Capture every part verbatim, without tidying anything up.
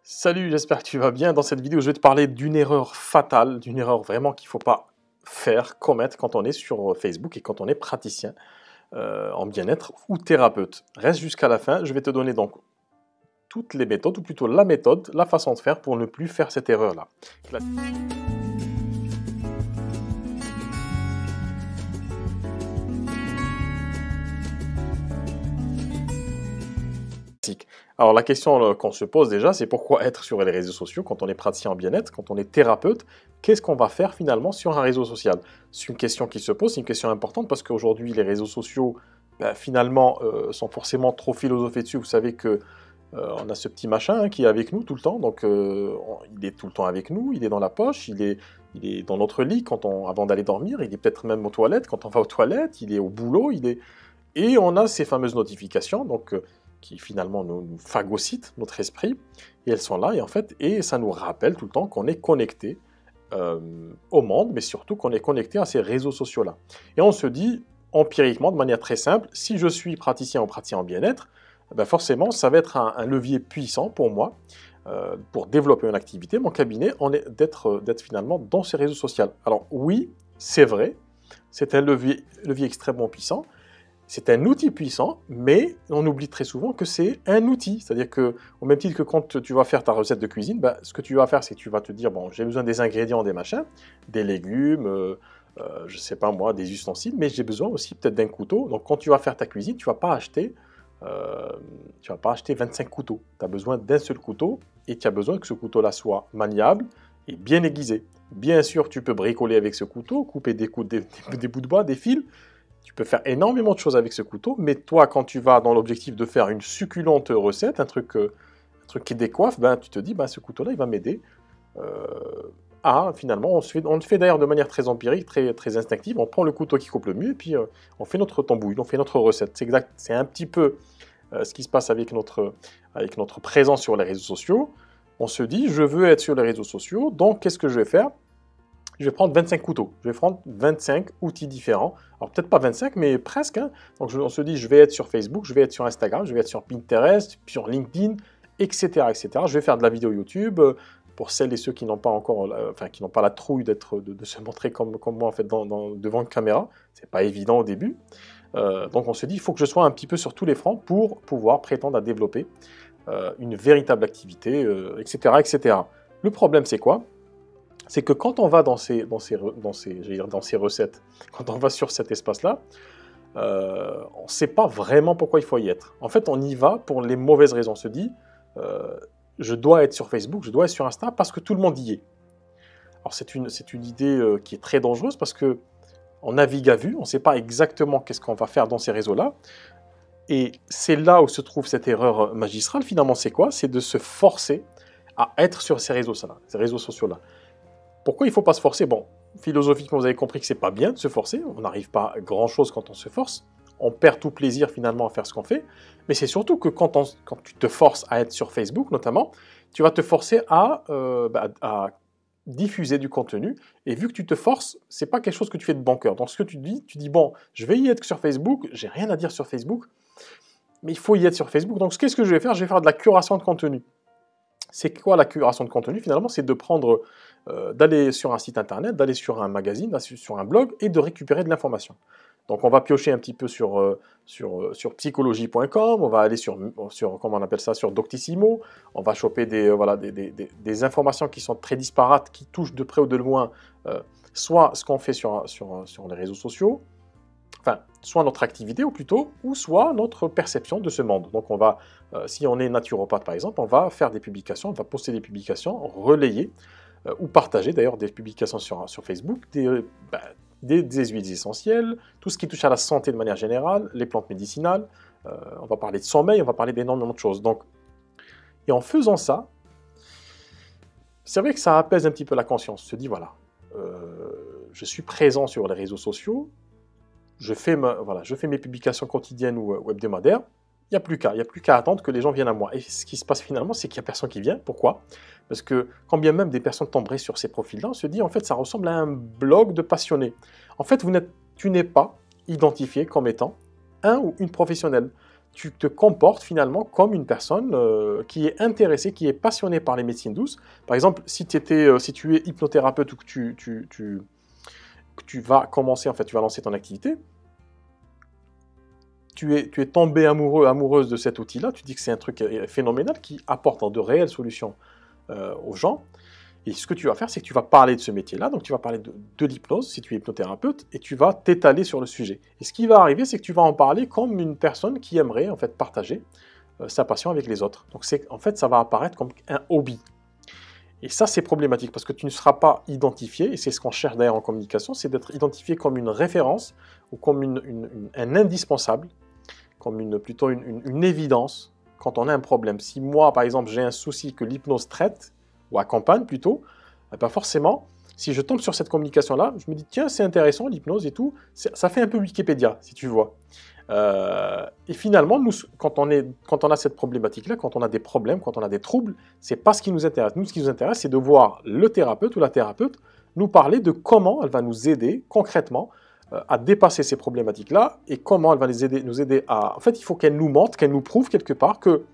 Salut, j'espère que tu vas bien. Dans cette vidéo, je vais te parler d'une erreur fatale, d'une erreur vraiment qu'il ne faut pas faire, commettre quand on est sur Facebook et quand on est praticien euh, en bien-être ou thérapeute. Reste jusqu'à la fin, je vais te donner donc toutes les méthodes, ou plutôt la méthode, la façon de faire pour ne plus faire cette erreur-là. Alors la question qu'on se pose déjà, c'est pourquoi être sur les réseaux sociaux quand on est praticien en bien-être, quand on est thérapeute, qu'est-ce qu'on va faire finalement sur un réseau social? C'est une question qui se pose, c'est une question importante parce qu'aujourd'hui les réseaux sociaux ben, finalement euh, sont forcément trop philosophés dessus. Vous savez que euh, on a ce petit machin hein, qui est avec nous tout le temps, donc euh, on, il est tout le temps avec nous, il est dans la poche, il est, il est dans notre lit quand on, avant d'aller dormir, il est peut-être même aux toilettes quand on va aux toilettes, il est au boulot, il est... et on a ces fameuses notifications, donc euh, qui finalement nous, nous phagocytent notre esprit, et elles sont là, et en fait, et ça nous rappelle tout le temps qu'on est connecté euh, au monde, mais surtout qu'on est connecté à ces réseaux sociaux-là. Et on se dit, empiriquement, de manière très simple, si je suis praticien ou praticien en bien-être, ben forcément, ça va être un, un levier puissant pour moi, euh, pour développer une activité, mon cabinet, d'être d'être finalement dans ces réseaux sociaux. Alors oui, c'est vrai, c'est un levier, levier extrêmement puissant, c'est un outil puissant, mais on oublie très souvent que c'est un outil. C'est-à-dire que, au même titre que quand tu vas faire ta recette de cuisine, bah, ce que tu vas faire, c'est que tu vas te dire, bon, j'ai besoin des ingrédients, des machins, des légumes, euh, euh, je sais pas moi, des ustensiles, mais j'ai besoin aussi peut-être d'un couteau. Donc quand tu vas faire ta cuisine, tu vas pas acheter, euh, tu vas pas acheter vingt-cinq couteaux. Tu as besoin d'un seul couteau, et tu as besoin que ce couteau-là soit maniable et bien aiguisé. Bien sûr, tu peux bricoler avec ce couteau, couper des, coups, des, des, des bouts de bois, des fils. Tu peux faire énormément de choses avec ce couteau, mais toi, quand tu vas dans l'objectif de faire une succulente recette, un truc, euh, un truc qui décoiffe, ben, tu te dis, ben, ce couteau-là, il va m'aider euh, à, finalement, on, se fait, on le fait d'ailleurs de manière très empirique, très, très instinctive, on prend le couteau qui coupe le mieux, et puis euh, on fait notre tambouille, on fait notre recette. C'est exact, c'est un petit peu euh, ce qui se passe avec notre, avec notre présence sur les réseaux sociaux. On se dit, je veux être sur les réseaux sociaux, donc qu'est-ce que je vais faire? Je vais prendre vingt-cinq couteaux, je vais prendre vingt-cinq outils différents. Alors peut-être pas vingt-cinq, mais presque. Hein. Donc je, on se dit, je vais être sur Facebook, je vais être sur Instagram, je vais être sur Pinterest, sur LinkedIn, et cetera, et cetera. Je vais faire de la vidéo YouTube pour celles et ceux qui n'ont pas encore, euh, enfin qui n'ont pas la trouille d'être, de, de se montrer comme, comme moi en fait dans, dans, devant une caméra. C'est pas évident au début. Euh, donc on se dit, il faut que je sois un petit peu sur tous les fronts pour pouvoir prétendre à développer euh, une véritable activité, euh, et cetera, et cetera. Le problème, c'est quoi? C'est que quand on va dans ces, dans ces, dans ces, dire, dans ces recettes, quand on va sur cet espace-là, euh, on ne sait pas vraiment pourquoi il faut y être. En fait, on y va pour les mauvaises raisons. On se dit, euh, je dois être sur Facebook, je dois être sur Insta parce que tout le monde y est. Alors c'est une, c'est une idée euh, qui est très dangereuse parce que on navigue à vue, on ne sait pas exactement qu'est-ce qu'on va faire dans ces réseaux-là. Et c'est là où se trouve cette erreur magistrale. Finalement, c'est quoi? C'est de se forcer à être sur ces réseaux-là, ces réseaux sociaux-là. Pourquoi il ne faut pas se forcer? Bon, philosophiquement, vous avez compris que c'est pas bien de se forcer. On n'arrive pas à grand-chose quand on se force. On perd tout plaisir finalement à faire ce qu'on fait. Mais c'est surtout que quand, on, quand tu te forces à être sur Facebook, notamment, tu vas te forcer à, euh, bah, à diffuser du contenu. Et vu que tu te forces, c'est pas quelque chose que tu fais de bon cœur. Donc ce que tu dis, tu dis, bon, je vais y être sur Facebook, j'ai rien à dire sur Facebook, mais il faut y être sur Facebook. Donc qu'est-ce que je vais faire? Je vais faire de la curation de contenu. C'est quoi la curation de contenu? Finalement, c'est de prendre, euh, d'aller sur un site internet, d'aller sur un magazine, sur un blog et de récupérer de l'information. Donc on va piocher un petit peu sur, euh, sur, euh, sur psychologie point com, on va aller sur, sur, comment on appelle ça, sur Doctissimo, on va choper des, euh, voilà, des, des, des, des informations qui sont très disparates, qui touchent de près ou de loin, euh, soit ce qu'on fait sur, sur, sur les réseaux sociaux, enfin, soit notre activité, ou plutôt, ou soit notre perception de ce monde. Donc on va, euh, si on est naturopathe par exemple, on va faire des publications, on va poster des publications, relayer, euh, ou partager d'ailleurs des publications sur, sur Facebook, des, euh, bah, des, des huiles essentielles, tout ce qui touche à la santé de manière générale, les plantes médicinales, euh, on va parler de sommeil, on va parler d'énormément de choses. Donc, et en faisant ça, c'est vrai que ça apaise un petit peu la conscience, on se dit voilà, euh, je suis présent sur les réseaux sociaux, Je fais, ma, voilà, je fais mes publications quotidiennes ou, ou hebdomadaires, il n'y a plus qu'à, il n'y a plus qu'à attendre que les gens viennent à moi. Et ce qui se passe finalement, c'est qu'il n'y a personne qui vient. Pourquoi? Parce que quand bien même des personnes tomberaient sur ces profils-là, on se dit en fait ça ressemble à un blog de passionnés. En fait, vous n'êtes, tu n'es pas identifié comme étant un ou une professionnelle. tu te comportes finalement comme une personne euh, qui est intéressée, qui est passionnée par les médecines douces. Par exemple, si, étais, euh, si tu es hypnothérapeute ou que tu, tu, tu, que tu vas commencer, en fait, tu vas lancer ton activité, tu es, tu es tombé amoureux, amoureuse de cet outil-là, tu dis que c'est un truc euh, phénoménal qui apporte de réelles solutions euh, aux gens. Et ce que tu vas faire, c'est que tu vas parler de ce métier-là, donc tu vas parler de, de l'hypnose, si tu es hypnothérapeute, et tu vas t'étaler sur le sujet. Et ce qui va arriver, c'est que tu vas en parler comme une personne qui aimerait en fait partager euh, sa passion avec les autres. Donc c'est, en fait, ça va apparaître comme un hobby. Et ça, c'est problématique, parce que tu ne seras pas identifié, et c'est ce qu'on cherche d'ailleurs en communication, c'est d'être identifié comme une référence, ou comme une, une, une, un indispensable, comme une, plutôt une, une, une évidence, quand on a un problème. Si moi, par exemple, j'ai un souci que l'hypnose traite, ou accompagne plutôt, eh ben forcément, si je tombe sur cette communication-là, je me dis, tiens, c'est intéressant, l'hypnose et tout, ça fait un peu Wikipédia, si tu vois. Euh, et finalement, nous, quand, on est, quand on a cette problématique-là, quand on a des problèmes, quand on a des troubles, c'est pas ce qui nous intéresse. Nous, ce qui nous intéresse, c'est de voir le thérapeute ou la thérapeute nous parler de comment elle va nous aider concrètement euh, à dépasser ces problématiques-là et comment elle va les aider, nous aider à... En fait, il faut qu'elle nous montre, qu'elle nous prouve quelque part que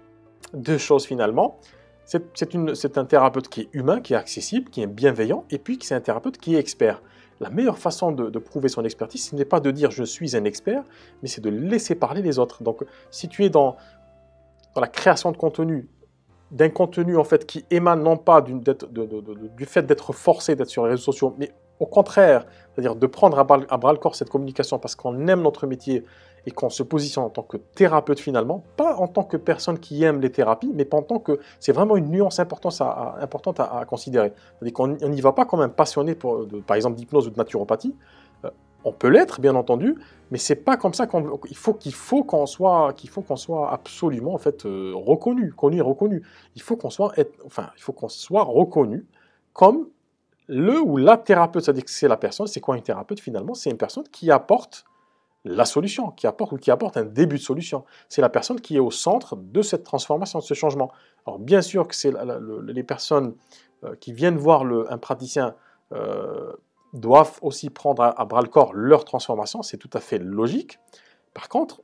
deux choses finalement. C'est un thérapeute qui est humain, qui est accessible, qui est bienveillant, et puis c'est un thérapeute qui est expert. La meilleure façon de, de prouver son expertise, ce n'est pas de dire « je suis un expert », mais c'est de laisser parler les autres. Donc, si tu es dans, dans la création de contenu, d'un contenu en fait qui émane non pas du, de, de, de, de, du fait d'être forcé d'être sur les réseaux sociaux, mais au contraire, c'est-à-dire de prendre à bras, à bras le corps cette communication parce qu'on aime notre métier et qu'on se positionne en tant que thérapeute finalement, pas en tant que personne qui aime les thérapies, mais en tant que... C'est vraiment une nuance importante à, à, importante à, à considérer. C'est-à-dire qu'on n'y va pas comme un passionné, pour, de, par exemple, d'hypnose ou de naturopathie. Euh, on peut l'être, bien entendu, mais c'est pas comme ça qu'on... Il faut qu'il faut qu'on soit, qu'il faut qu'on soit absolument en fait, euh, reconnu, connu et reconnu. Il faut qu'on soit, être, enfin, il faut qu'on soit reconnu comme le ou la thérapeute. C'est-à-dire que c'est la personne, c'est quoi une thérapeute finalement? C'est une personne qui apporte la solution, qui apporte ou qui apporte un début de solution. C'est la personne qui est au centre de cette transformation, de ce changement. Alors bien sûr que c'est les personnes euh, qui viennent voir le, un praticien euh, doivent aussi prendre à, à bras le corps leur transformation, c'est tout à fait logique. Par contre,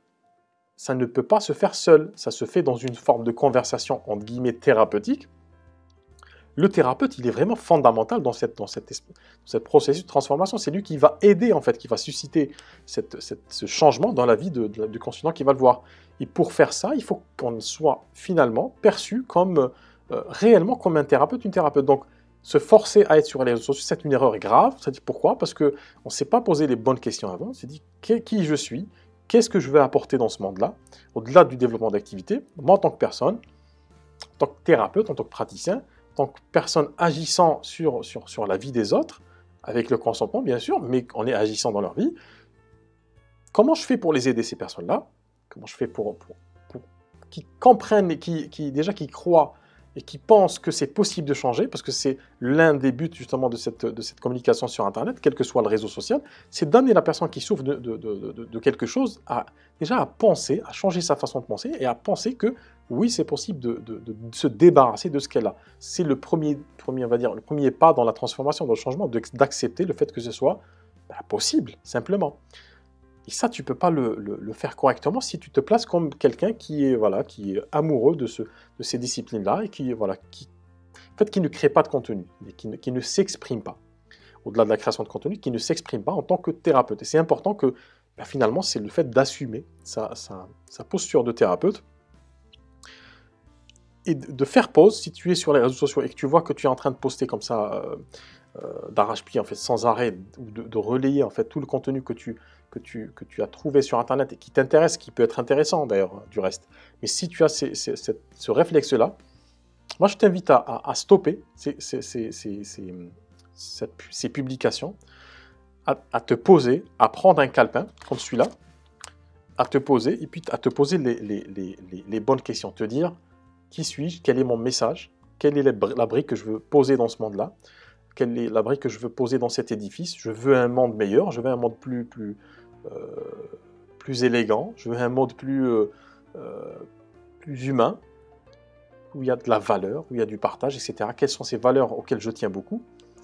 ça ne peut pas se faire seul, ça se fait dans une forme de conversation entre guillemets thérapeutique. Le thérapeute, il est vraiment fondamental dans, cette, dans, cette, dans cette processus de transformation. C'est lui qui va aider, en fait, qui va susciter cette, cette, ce changement dans la vie de, de, du consultant qui va le voir. Et pour faire ça, il faut qu'on soit finalement perçu comme euh, réellement comme un thérapeute, une thérapeute. Donc, se forcer à être sur les réseaux sociaux, c'est une erreur grave. C'est-à-dire pourquoi? Parce qu'on ne s'est pas posé les bonnes questions avant. On s'est dit qui je suis, qu'est-ce que je vais apporter dans ce monde-là, au-delà du développement d'activité, moi en tant que personne, en tant que thérapeute, en tant que praticien, en tant que personne agissant sur, sur, sur la vie des autres, avec le consentement bien sûr, mais on est agissant dans leur vie, comment je fais pour les aider ces personnes-là? Comment je fais pour, pour, pour qu'ils comprennent et qui, qui, déjà qu'ils croient et qui pensent que c'est possible de changer, parce que c'est l'un des buts justement de cette, de cette communication sur Internet, quel que soit le réseau social, c'est d'amener la personne qui souffre de, de, de, de, de quelque chose à déjà à penser, à changer sa façon de penser et à penser que oui, c'est possible de, de, de, de se débarrasser de ce qu'elle a. C'est le premier, premier, on va dire, le premier pas dans la transformation, dans le changement, d'accepter le fait que ce soit bah, possible, simplement. Et ça, tu ne peux pas le, le, le faire correctement si tu te places comme quelqu'un qui est, voilà, qui est amoureux de, ce, de ces disciplines-là et qui, voilà, qui, en fait, qui ne crée pas de contenu, et qui ne, qui ne s'exprime pas. Au-delà de la création de contenu, qui ne s'exprime pas en tant que thérapeute. Et c'est important que, bah, finalement, c'est le fait d'assumer sa, sa, sa posture de thérapeute et de faire pause si tu es sur les réseaux sociaux et que tu vois que tu es en train de poster comme ça, euh, euh, d'arrache-pied, en fait, sans arrêt, ou de, de relayer en fait tout le contenu que tu, que tu, que tu as trouvé sur Internet et qui t'intéresse, qui peut être intéressant d'ailleurs du reste. Mais si tu as ces, ces, ces, ce réflexe-là, moi je t'invite à, à, à stopper ces, ces, ces, ces, ces, cette, ces publications, à, à te poser, à prendre un calepin comme celui-là, à te poser et puis à te poser les, les, les, les, les bonnes questions, te dire qui suis-je, quel est mon message, quelle est la brique que je veux poser dans ce monde-là, quelle est la brique que je veux poser dans cet édifice. Je veux un monde meilleur, je veux un monde plus, plus, euh, plus élégant, je veux un monde plus, euh, euh, plus humain, où il y a de la valeur, où il y a du partage, et cetera. Quelles sont ces valeurs auxquelles je tiens beaucoup?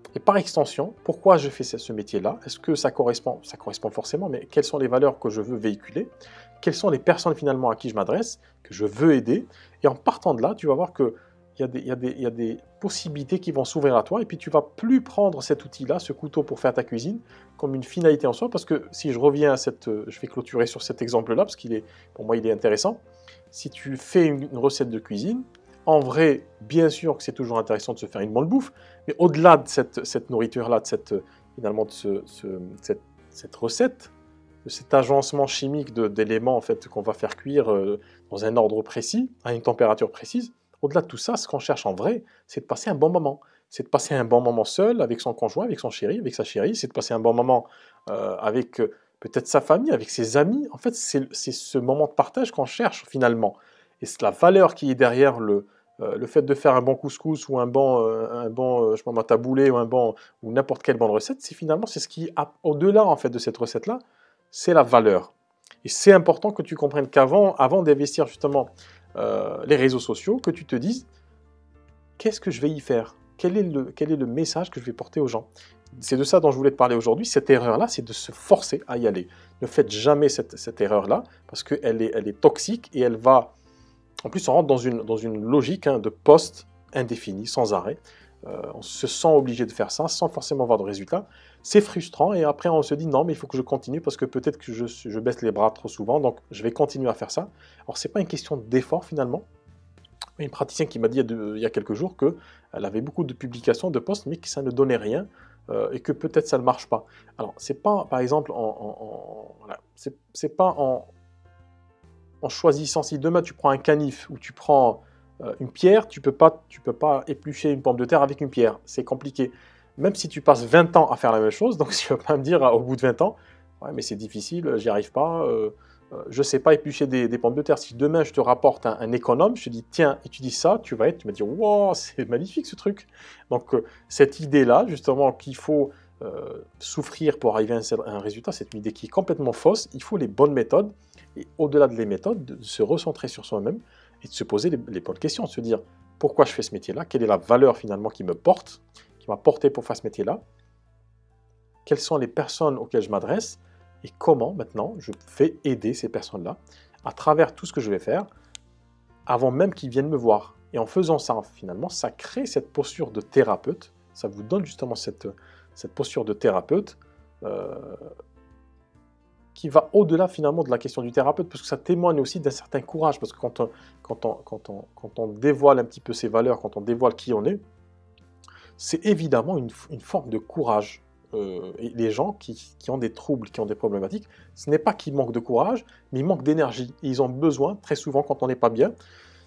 Et par extension, pourquoi je fais ce ce métier-là? Est-ce que ça correspond? Ça correspond forcément, mais quelles sont les valeurs que je veux véhiculer? Quelles sont les personnes finalement à qui je m'adresse, que je veux aider? Et en partant de là, tu vas voir qu'il y a des, il y a des, il y a des possibilités qui vont s'ouvrir à toi, et puis tu vas plus prendre cet outil-là, ce couteau pour faire ta cuisine, comme une finalité en soi, parce que si je reviens à cette... Je vais clôturer sur cet exemple-là, parce qu'il est, pour moi, il est intéressant. Si tu fais une, une recette de cuisine, en vrai, bien sûr que c'est toujours intéressant de se faire une bonne bouffe, mais au-delà de cette, cette nourriture-là, de cette, finalement de ce, ce, cette, cette recette, de cet agencement chimique d'éléments en fait, qu'on va faire cuire euh, dans un ordre précis, à une température précise, au-delà de tout ça, ce qu'on cherche en vrai, c'est de passer un bon moment. C'est de passer un bon moment seul, avec son conjoint, avec son chéri, avec sa chérie, c'est de passer un bon moment euh, avec euh, peut-être sa famille, avec ses amis. En fait, c'est ce moment de partage qu'on cherche finalement. Et c'est la valeur qui est derrière le, euh, le fait de faire un bon couscous ou un bon, euh, un bon euh, je sais pas, taboulé ou un bon ou n'importe quelle bonne recette, c'est finalement c'est ce qui au-delà en fait de cette recette là, c'est la valeur. Et c'est important que tu comprennes qu'avant avant d'investir justement euh, les réseaux sociaux, que tu te dises qu'est-ce que je vais y faire, quel est le quel est le message que je vais porter aux gens. C'est de ça dont je voulais te parler aujourd'hui. Cette erreur-là, c'est de se forcer à y aller. Ne faites jamais cette, cette erreur-là parce qu'elle est, elle est toxique et elle va. En plus, on rentre dans une, dans une logique hein, de poste indéfini, sans arrêt. Euh, on se sent obligé de faire ça sans forcément avoir de résultats. C'est frustrant et après on se dit non mais il faut que je continue parce que peut-être que je, je baisse les bras trop souvent, donc je vais continuer à faire ça. Alors c'est pas une question d'effort finalement. Il y a une praticienne qui m'a dit il y, a de, il y a quelques jours qu'elle avait beaucoup de publications, de posts, mais que ça ne donnait rien euh, et que peut-être ça ne marche pas. Alors c'est pas par exemple en, en, en voilà, c'est pas en en choisissant, si demain tu prends un canif ou tu prends euh, une pierre, tu ne peux, pas, tu peux pas éplucher une pomme de terre avec une pierre. C'est compliqué. Même si tu passes vingt ans à faire la même chose, donc tu ne vas pas me dire au bout de vingt ans, ouais, mais c'est difficile, j'y arrive pas, euh, euh, je ne sais pas éplucher des, des pommes de terre. Si demain je te rapporte un, un économe, je te dis tiens, utilise ça, tu vas être, tu vas dire wow, c'est magnifique ce truc. Donc euh, cette idée-là, justement, qu'il faut euh, souffrir pour arriver à un, un résultat, c'est une idée qui est complètement fausse. Il faut les bonnes méthodes. Et au-delà de les méthodes, de se recentrer sur soi-même et de se poser les, les bonnes questions, de se dire pourquoi je fais ce métier-là, quelle est la valeur finalement qui me porte, qui m'a porté pour faire ce métier-là, quelles sont les personnes auxquelles je m'adresse et comment maintenant je fais aider ces personnes-là à travers tout ce que je vais faire avant même qu'ils viennent me voir. Et en faisant ça, finalement, ça crée cette posture de thérapeute, ça vous donne justement cette, cette posture de thérapeute euh, qui va au-delà finalement de la question du thérapeute, parce que ça témoigne aussi d'un certain courage, parce que quand on, quand, on, quand, on, quand on dévoile un petit peu ses valeurs, quand on dévoile qui on est, c'est évidemment une, une forme de courage. Euh, et les gens qui, qui ont des troubles, qui ont des problématiques, ce n'est pas qu'ils manquent de courage, mais ils manquent d'énergie. Et ils ont besoin, très souvent, quand on n'est pas bien,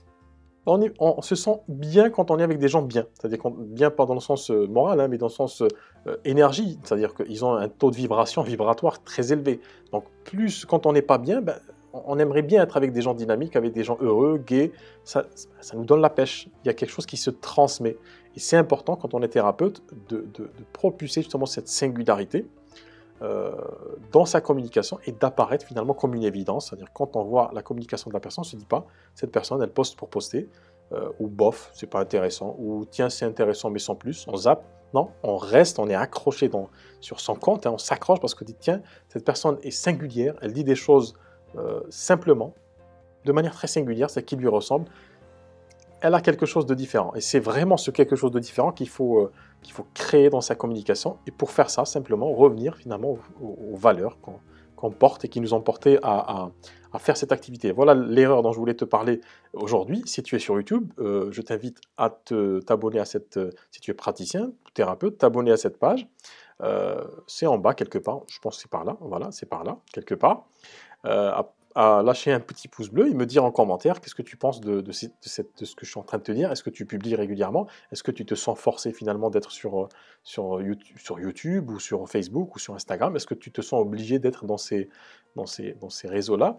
on, est, on, se sent bien quand on est avec des gens bien. C'est-à-dire bien pas dans le sens euh, moral, hein, mais dans le sens euh, énergie. C'est-à-dire qu'ils ont un taux de vibration vibratoire très élevé. Donc plus quand on n'est pas bien, ben, on aimerait bien être avec des gens dynamiques, avec des gens heureux, gais. Ça, ça nous donne la pêche. Il y a quelque chose qui se transmet. Et c'est important quand on est thérapeute de, de, de propulser justement cette singularité euh, dans sa communication et d'apparaître finalement comme une évidence. C'est-à-dire quand on voit la communication de la personne, on ne se dit pas cette personne elle poste pour poster, euh, ou bof, c'est pas intéressant, ou tiens c'est intéressant mais sans plus, on zappe. Non, on reste, on est accroché dans, sur son compte, hein, on s'accroche parce qu'on dit tiens, cette personne est singulière, elle dit des choses euh, simplement, de manière très singulière, c'est qui lui ressemble. Elle a quelque chose de différent. Et c'est vraiment ce quelque chose de différent qu'il faut, euh, qu'il faut créer dans sa communication. Et pour faire ça, simplement revenir finalement aux, aux, aux valeurs qu'on qu'on porte et qui nous ont porté à, à, à faire cette activité. Voilà l'erreur dont je voulais te parler aujourd'hui. Si tu es sur YouTube, euh, je t'invite à t'abonner à cette... Euh, si tu es praticien, thérapeute, t'abonner à cette page. Euh, c'est en bas quelque part. Je pense que c'est par là. Voilà, c'est par là, quelque part. Euh, à à lâcher un petit pouce bleu et me dire en commentaire qu'est-ce que tu penses de, de, cette, de, cette, de ce que je suis en train de te dire. Est-ce que tu publies régulièrement? Est-ce que tu te sens forcé finalement d'être sur, sur, YouTube, sur YouTube ou sur Facebook ou sur Instagram? Est-ce que tu te sens obligé d'être dans ces, dans ces, dans ces réseaux-là?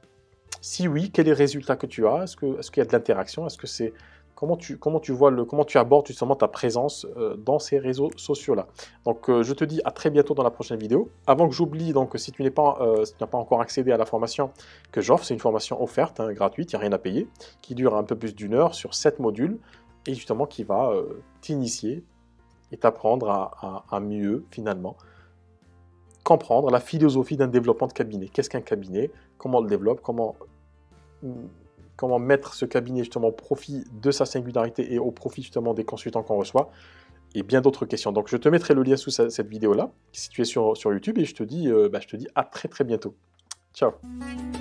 Si oui, quel est le résultat que tu as? Est-ce que, est-ce qu'il y a de l'interaction? Est-ce que c'est... Comment tu, comment tu vois le, comment tu abordes justement ta présence euh, dans ces réseaux sociaux-là. Donc euh, je te dis à très bientôt dans la prochaine vidéo. Avant que j'oublie, donc si tu n'es pas, euh, si tu n'as pas encore accédé à la formation que j'offre, c'est une formation offerte, hein, gratuite, il n'y a rien à payer, qui dure un peu plus d'une heure sur sept modules et justement qui va euh, t'initier et t'apprendre à, à, à mieux, finalement, comprendre la philosophie d'un développement de cabinet. Qu'est-ce qu'un cabinet? Comment on le développe? Comment, comment mettre ce cabinet justement au profit de sa singularité et au profit justement des consultants qu'on reçoit? Et bien d'autres questions. Donc je te mettrai le lien sous cette vidéo-là, si tu es sur, sur YouTube, et je te dis, euh, bah, je te dis à très très bientôt. Ciao.